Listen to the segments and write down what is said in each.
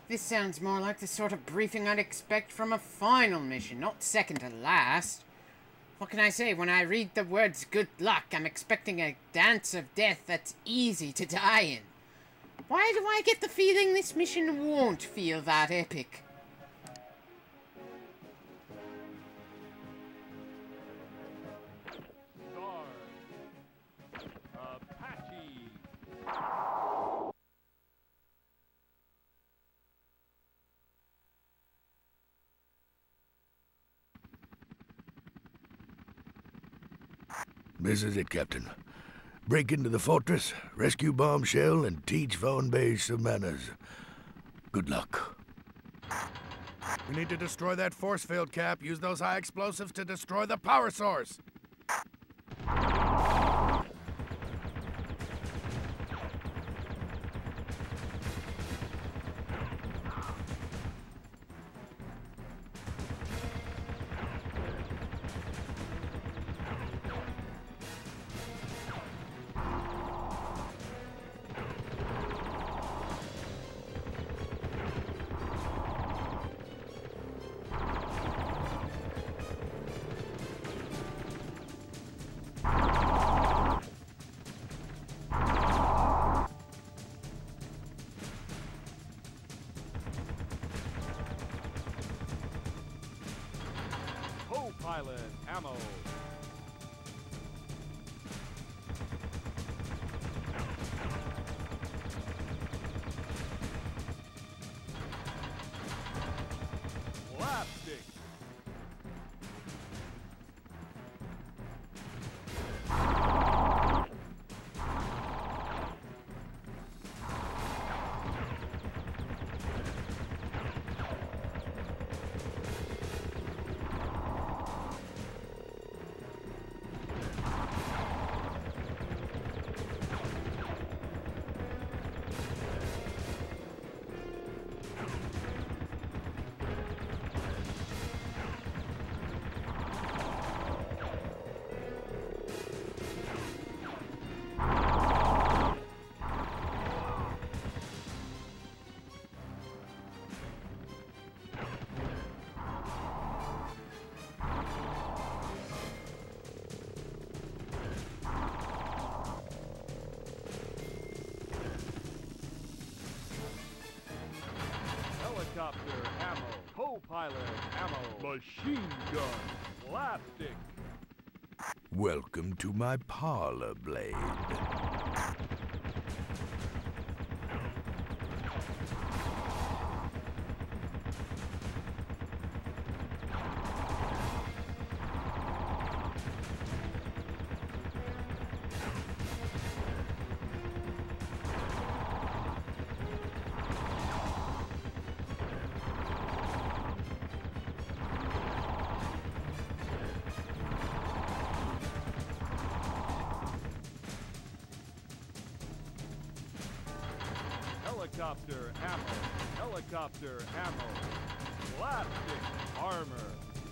This sounds more like the sort of briefing I'd expect from a final mission, not second to last. What can I say? When I read the words good luck, I'm expecting a dance of death that's easy to die in. Why do I get the feeling this mission won't feel that epic? This is it, Captain. Break into the fortress, rescue Bombshell, and teach Vaughn Bay some manners. Good luck. We need to destroy that force field, Cap. Use those high explosives to destroy the power source. Pilot ammo. Slapstick. Helicopter ammo. Co-pilot ammo. Machine gun. Slapstick. Welcome to my parlor blade. Helicopter ammo. Helicopter ammo. Slapstick armor.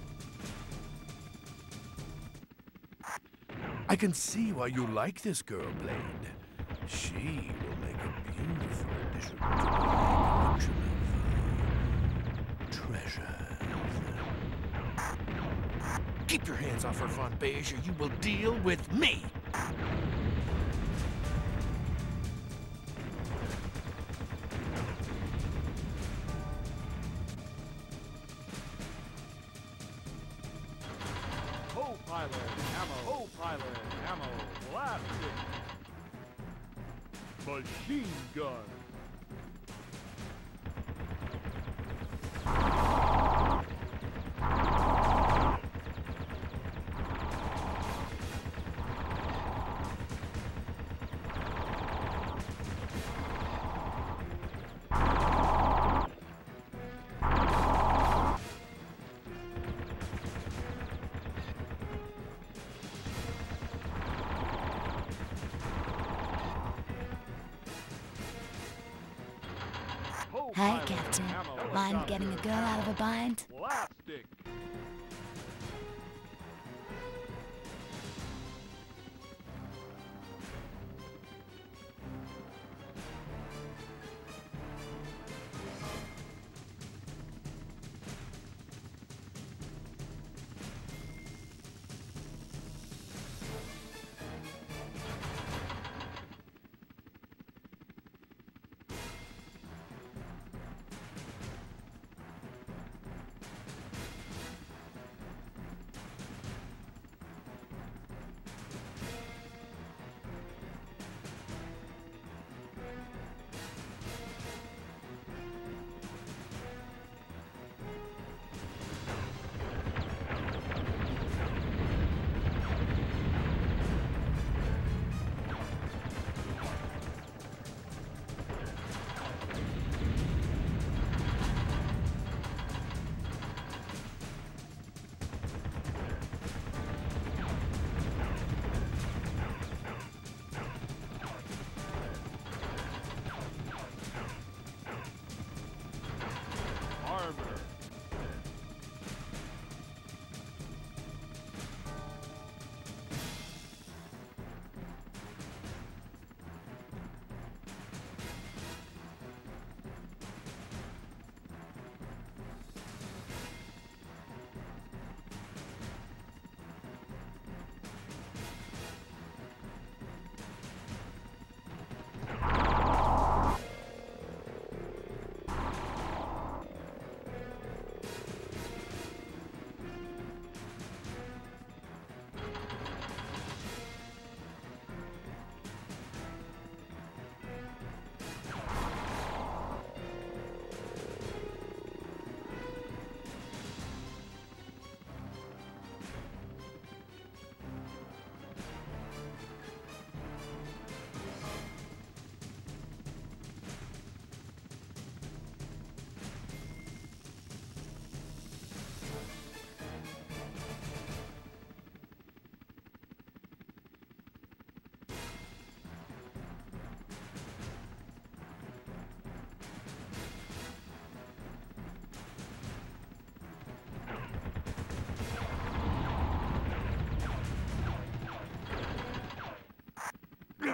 I can see why you like this girl, Blade. She will make a beautiful addition to my collection of treasures. Keep your hands off her, Von Beige, or you will deal with me! Co-pilot ammo. Co-pilot ammo. Slapstick. Machine gun. Hi, Captain. Mind getting a girl out of a bind? Slapstick.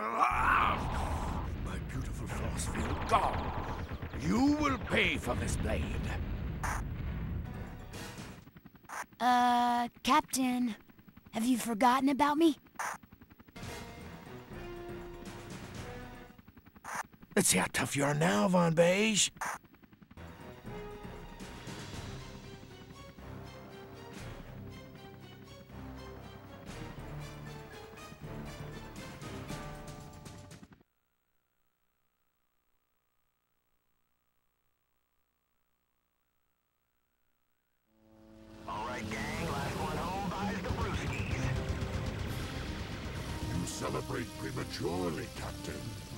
My beautiful force field gone. You will pay for this blade. Captain, have you forgotten about me? Let's see how tough you are now, Von Beige. You celebrate prematurely, Captain.